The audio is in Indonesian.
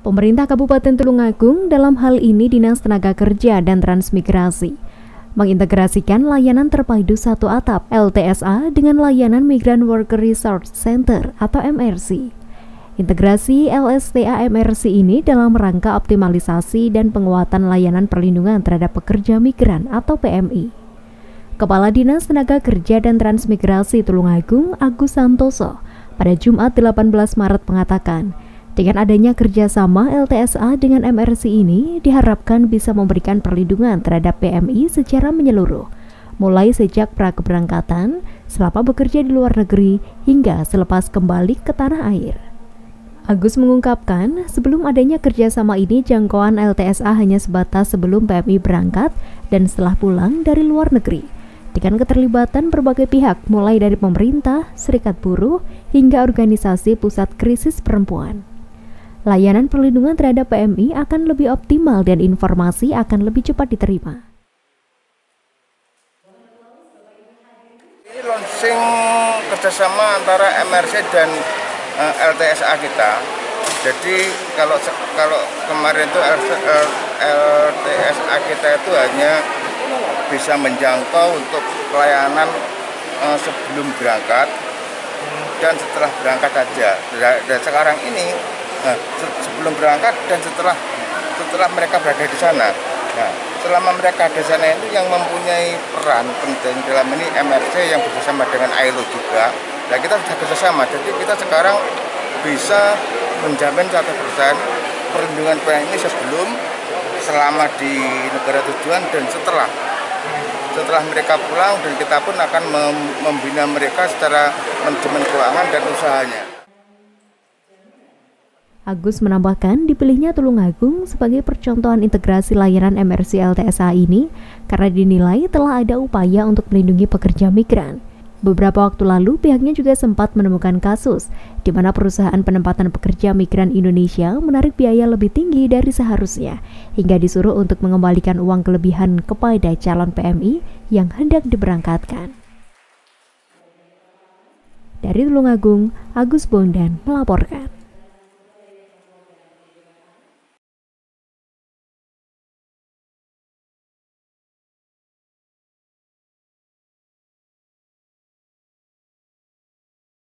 Pemerintah Kabupaten Tulungagung, dalam hal ini Dinas Tenaga Kerja dan Transmigrasi, mengintegrasikan layanan terpadu satu atap (LTSA) dengan layanan Migrant Worker Resource Center atau MRC. Integrasi LSTA MRC ini dalam rangka optimalisasi dan penguatan layanan perlindungan terhadap pekerja migran atau PMI. Kepala Dinas Tenaga Kerja dan Transmigrasi Tulungagung, Agus Santoso, pada Jumat 18 Maret mengatakan, dengan adanya kerjasama LTSA dengan MRC ini diharapkan bisa memberikan perlindungan terhadap PMI secara menyeluruh, mulai sejak pra-keberangkatan, selama bekerja di luar negeri, hingga selepas kembali ke tanah air. Agus mengungkapkan, sebelum adanya kerjasama ini jangkauan LTSA hanya sebatas sebelum PMI berangkat dan setelah pulang dari luar negeri, dengan keterlibatan berbagai pihak mulai dari pemerintah, serikat buruh, hingga organisasi pusat krisis perempuan. Layanan perlindungan terhadap PMI akan lebih optimal dan informasi akan lebih cepat diterima. Ini launching kerjasama antara MRC dan LTSA kita. Jadi kalau kemarin itu LTSA kita itu hanya bisa menjangkau untuk pelayanan sebelum berangkat dan setelah berangkat saja. Dan sekarang ini sebelum berangkat dan setelah mereka berada di sana. Nah, selama mereka di sana itu yang mempunyai peran penting dalam ini MRC yang bersama dengan ILO juga. Nah, kita sudah bersama. Jadi kita sekarang bisa menjamin 100% perlindungan PMI sebelum, selama di negara tujuan dan setelah mereka pulang, dan kita pun akan membina mereka secara manajemen keuangan dan usahanya. Agus menambahkan dipilihnya Tulungagung sebagai percontohan integrasi layanan MRC LTSA ini karena dinilai telah ada upaya untuk melindungi pekerja migran. Beberapa waktu lalu pihaknya juga sempat menemukan kasus di mana perusahaan penempatan pekerja migran Indonesia menarik biaya lebih tinggi dari seharusnya hingga disuruh untuk mengembalikan uang kelebihan kepada calon PMI yang hendak diberangkatkan. Dari Tulungagung, Agus Bondan melaporkan.